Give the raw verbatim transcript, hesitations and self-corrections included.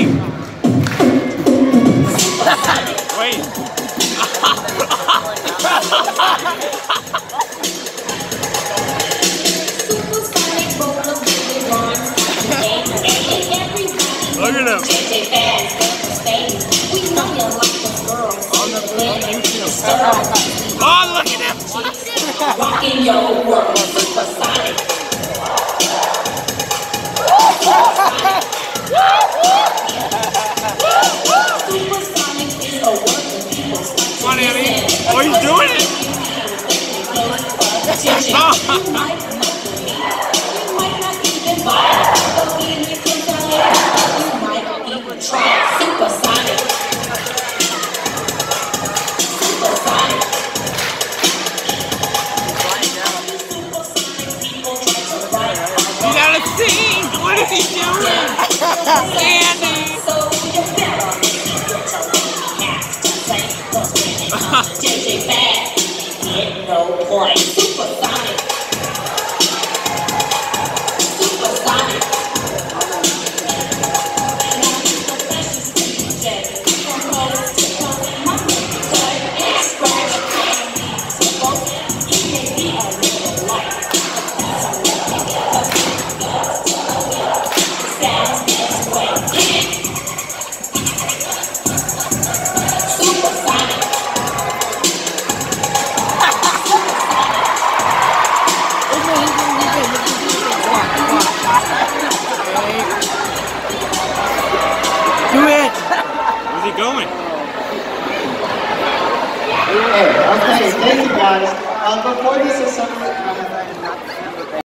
Wait. Wait. Look at him. Oh, look at him. Rocking your world, supersonic. Supersonic is a word that people start to Come on, Annie. Oh, he's doing it. You might not even buy it, but when you can tell it, you might even try it. Supersonic. Supersonic. Supersonic people try to write. You gotta sing. What is he doing? Andy. So you better listen to what he has to say. 'Cause when it comes to J J Bad, he get no play. Supersonic. Supersonic. Now he's the freshest D J. From coast to coast, my nigga Jay. Scratch and musical. He may be a little light, but that's alright. Because he does tell you the sounds this way. Supersonic. Do it. Where's he going? Hey, okay, thank you guys. Uh, before this is something.